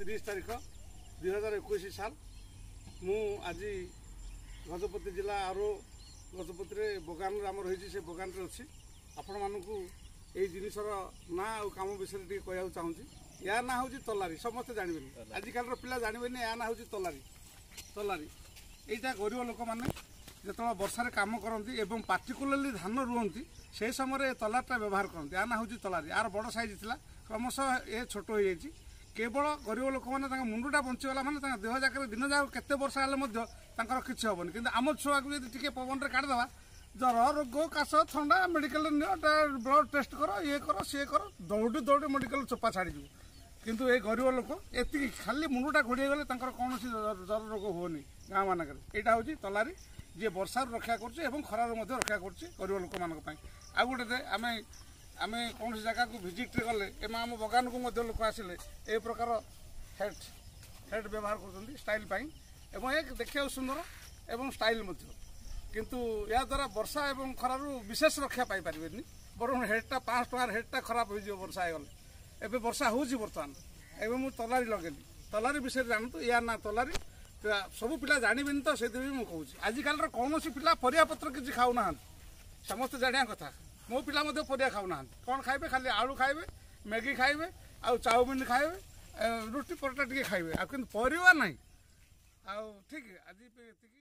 30 तारीख 2021 साल मु आज गजपति जिला आरो गजपति बगान आम रही से बगान अच्छी आपण मानक ये जिनसर ना आ कम विषय कह चाहूँगी या ना हूँ तलारी समस्ते जानवे आजिकल पिला जानवे या ना हूँ तलारी तलारी यहाँ गरीब लोक मैंने जो वर्षा कम करती एवं पार्टिकुलरली धान रुहति से समय तलारटा व्यवहार करते या ना हूँ तलारी यार बड़ साइज था क्रमशः ये छोट हो जाए केवल गरीब लोक मैंने मुंडा बंचीगला मैंने देह जाक दिन जाक केते वर्षा हेल्ले किसी हेनी कि आम छुआ को टी पवन काटिदेवा जर रोग काश थंडा मेडिकल ब्लड टेस्ट कर ये कर सी कर दौड़ी दौड़ी मेडिकल चोपा छाड़ी किंतु ये गरीब लोक ये खाली मुंडा घोड़ी गले कौन जर रोग होनी गाँ मानक यहाँ हूँ तलारी जी वर्षा रक्षा कर खरार रक्षा कर गरीब लोक मानी आ गोटे आम आम कौन जगह को भिजिट्रे गले एम आम बगान को लोक आसिले ए प्रकार हेड व्यवहार कर स्टाइल एवं एक देखा सुंदर एवं स्टाइल किंतु या द्वारा वर्षा एवं खरार विशेष रक्षा पाई पारे बर हेडटा 5 टकर हेडटा खराब हो वर्षा गले एवं वर्षा हो बर्तमान एवं मुझे तलारी लगेली तलारी विषय जानतु या ना तलारी सब पिला जानवे तो से मुझे कहूँ आजिकल कौन पिला परियापत्र किसी खाऊना समस्त जाना कथा मो पिला परिया खाऊना कौन खाइबे खाली आलू खाइबे मैगी खाइबे आ चाउमिन खाइबे रुटी परोटा टी खाइबे आ परिवा ना ठीक आज